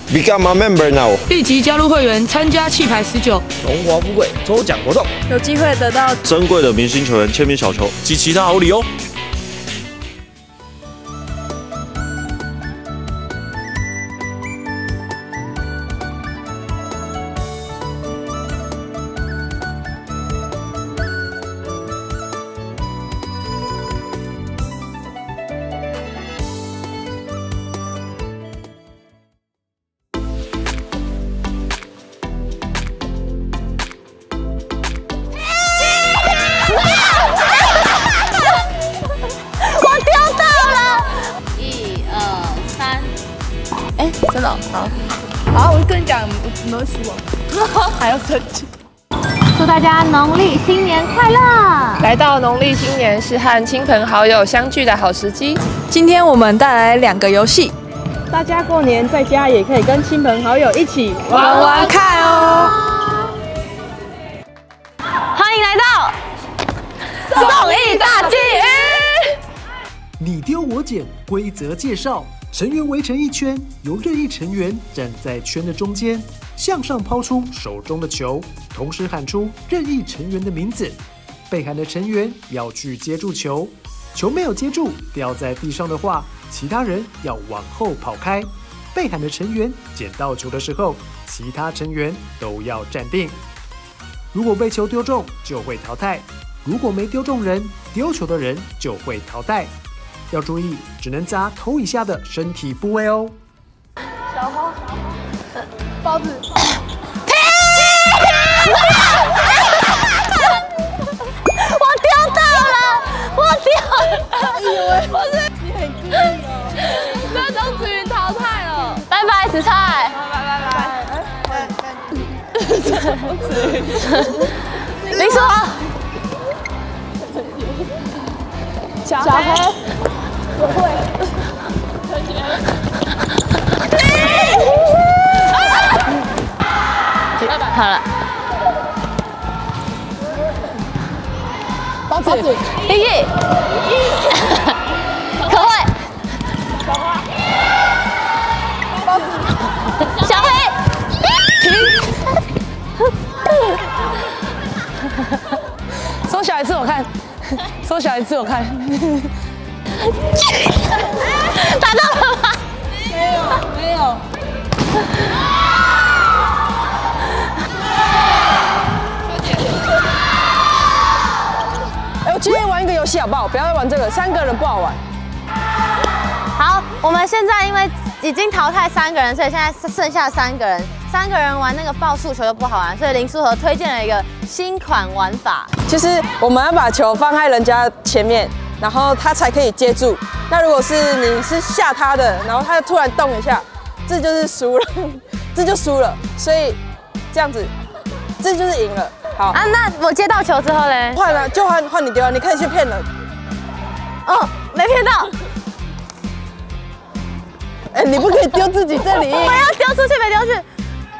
Become a member now！ 立即加入会员，参加气牌19， 荣华富贵抽奖活动， 有机会得到珍贵的明星球员签名小球及其他好礼哦。 真的好，我跟你讲，我们会输哦，还要生气。 祝大家农历新年快乐！ 来到农历新年是和亲朋好友相聚的好时机。今天我们带来2个游戏， 大家过年在家也可以跟亲朋好友一起玩玩看哦。 欢迎来到综艺大祭鱼。 你丢我捡，规则介绍。成员围成一圈，由任意成员站在圈的中间，向上抛出手中的球，同时喊出任意成员的名字。被喊的成员要去接住球，球没有接住掉在地上的话，其他人要往后跑开。被喊的成员捡到球的时候，其他成员都要站定。如果被球丢中，就会淘汰；如果没丢中人，丢球的人就会淘汰。要注意，只能砸头以下的身体部位哦。 小花，包子。 我丢到了，我丢了！ 以为不是你很故意哦。这周子瑜淘汰了， 拜拜，紫菜。林书豪。 小黑。我会。 好了。 包子。 依依。可慧。 小花。包子。 小黑。 缩小一次我看，缩小一次我看。 打到了吗？ 没有。我今天玩一个游戏好不好？不要再玩这个，3个人不好玩。 好，我们现在因为已经淘汰3个人，所以现在剩下3个人。3个人玩那个爆速球就不好玩，所以林书豪推荐了一个新款玩法。 就是我们要把球放在人家前面，然后他才可以接住。那如果是你是吓他的，然后他突然动一下，这就是输了，这就输了。所以这样子，这就是赢了。好啊，那我接到球之后嘞？ 换了就换你丢了，你可以去骗人。 哦，没骗到。 哎，你不可以丢自己这里。 我要丢出去，没丢去。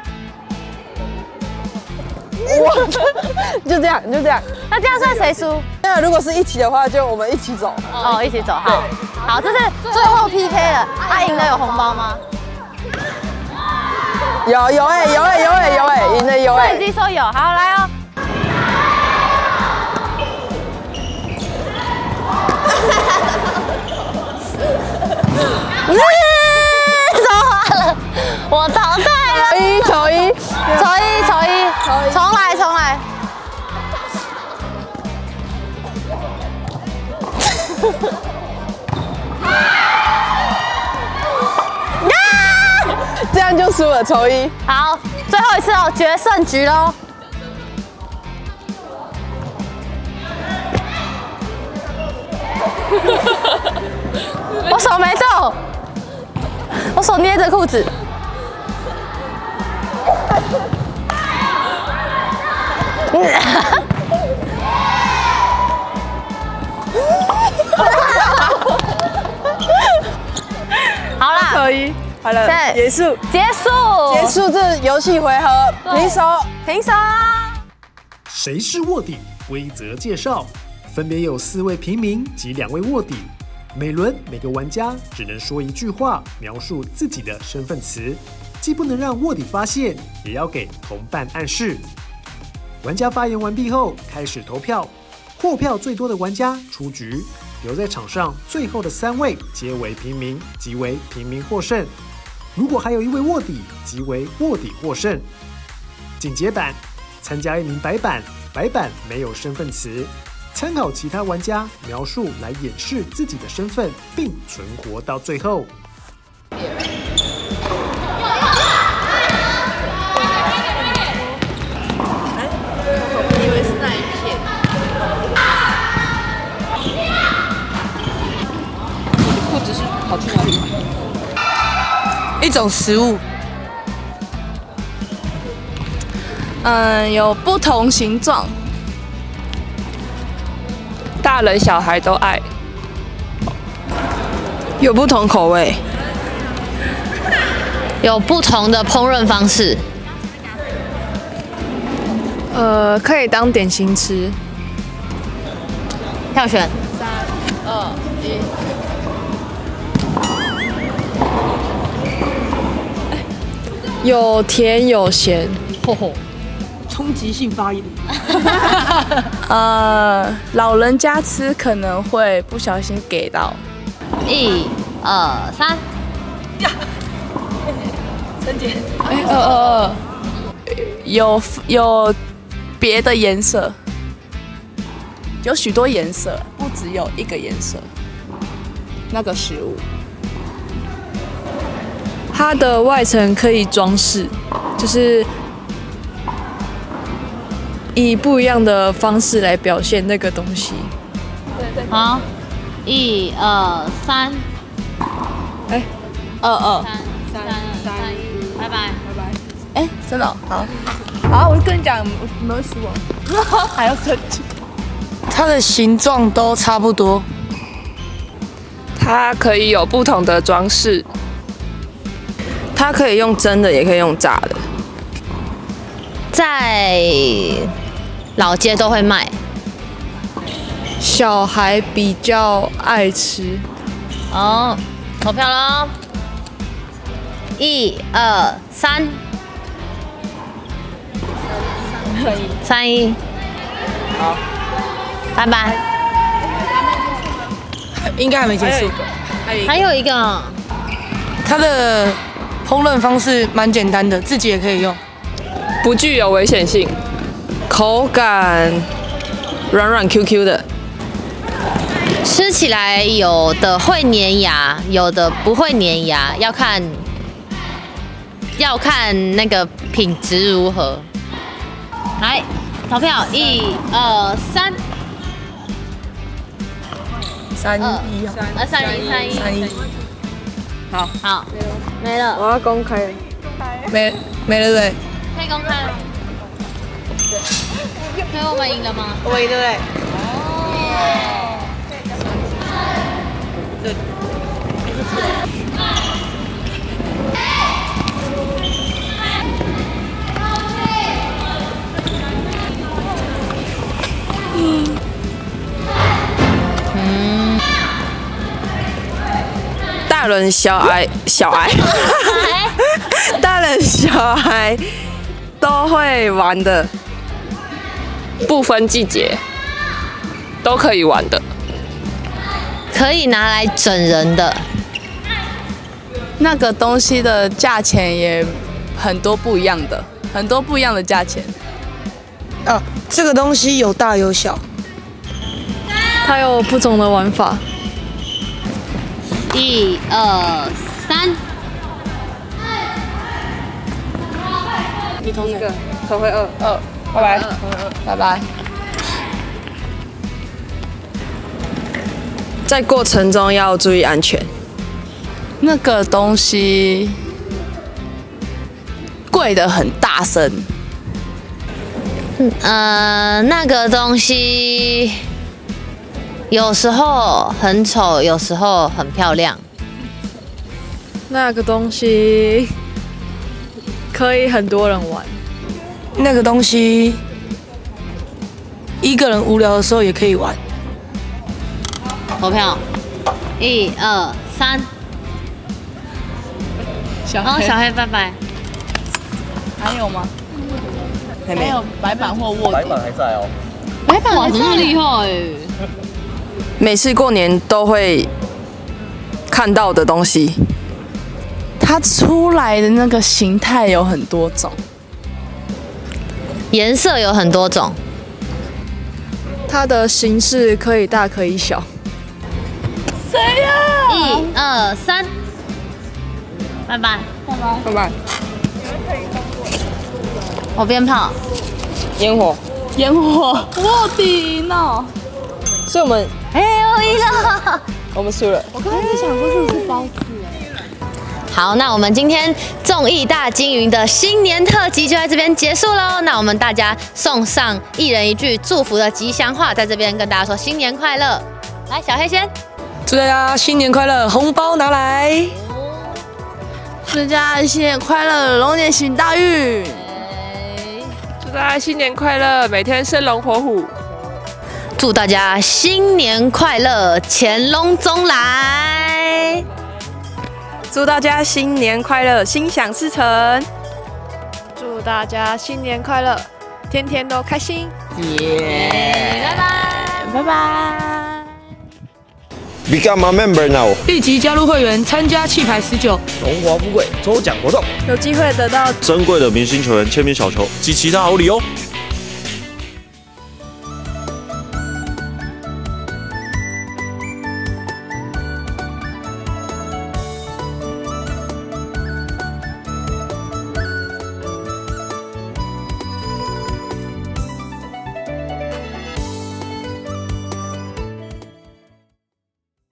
就这样，就这样。 那这样算谁输？ 那如果是一起的话，就我们一起走。 哦，一起走，好。好，这是最后 PK 了。啊，赢的有红包吗？ 有哎，赢的有哎。 摄影机说有，好来哦。手滑了，我淘汰了。 丑一， 重来。 这样就输了，丑一。 好，最后一次哦，决胜局喽。我手没动，我手捏着裤子。好啦， 丑一，好了，结束这游戏回合，平手。 谁是卧底？规则介绍：分别有4位平民及2位卧底。每轮每个玩家只能说1句话描述自己的身份词， 既不能让卧底发现，也要给同伴暗示。玩家发言完毕后，开始投票，获票最多的玩家出局，留在场上最后的3位皆为平民，即为平民获胜。如果还有1位卧底，即为卧底获胜。进阶版参加1名白板，白板没有身份词，参考其他玩家描述来掩饰自己的身份，并存活到最后。 以为是那一片。 你的裤子是跑去哪里？一种食物。 有不同形状， 大人小孩都爱， 有不同口味， 有不同的烹饪方式。 可以当点心吃。 票选 3、2、1。有甜有咸。 吼吼，冲击性发言。 老人家吃可能会不小心给到。 1、2、3。 陈姐， 有别的颜色，有许多颜色，不只有一个颜色。那个食物，它的外层可以装饰，就是以不一样的方式来表现那个东西。 好，1、2、3。 2、2、 3、1，拜拜。 真的哦、好，我就跟你讲，我们会输哦，还要生气。 它的形状都差不多， 它可以有不同的装饰， 它可以用蒸的，也可以用炸的。 在老街都会卖。 小孩比较爱吃。 哦，投票喽！1、2、3。3、1。好，拜拜。 应该还没结束， 还有一个， 它的烹饪方式蛮简单的，自己也可以用， 不具有危险性， 口感软软 QQ 的。 吃起来有的会粘牙，有的不会粘牙，要看那个品质如何。来，投票1、2、3。 3、1、 3、1。好，没了。 我要公开了。 没了对不对？ 可以公开了。所以我们赢了吗？ 我们赢对不对？ 哦。 大人小孩，大人小孩都会玩的， 不分季节都可以玩的， 可以拿来整人的。 那个东西的价钱也很多不一样的，很多不一样的价钱。 啊，这个东西有大有小， 它有不同的玩法。 1、2、3。 你投哪个？投回2，拜拜， 拜拜。 在过程中要注意安全。 那个东西跪得很大声。 那个东西有时候很丑，有时候很漂亮。 那个东西可以很多人玩。 那个东西一个人无聊的时候也可以玩。 投票1、2、3。 小哦，小黑拜拜。 还有吗？ 还没有。 白板或卧底。 白板还在哦。 白板哇，怎么那么厉害？ 每次过年都会看到的东西， 它出来的那个形态有很多种， 颜色有很多种。 它的形式可以大可以小。 谁呀？ 1、2、3，拜拜。 拜拜。 我鞭炮。 烟火。 烟火，卧底呢？ 所以我们哎，我赢了。 我们输了。 我刚才在想说是不是包子？ 好，那我们今天综艺大金鱼的新年特辑就在这边结束喽。那我们大家送上一人一句祝福的吉祥话，在这边跟大家说新年快乐。来，小黑先。 祝大家新年快乐，红包拿来！ 祝大家新年快乐，龙年行大运！ 祝大家新年快乐，每天生龙活虎。 祝大家新年快乐，潜龙中来！ 祝大家新年快乐，心想事成。 祝大家新年快乐，天天都开心。 拜拜， 拜拜。 Become a member now， 立即加入会员，参加气牌19 荣华富贵抽奖活动。 有机会得到珍贵的明星球员签名小球及其他好礼哦。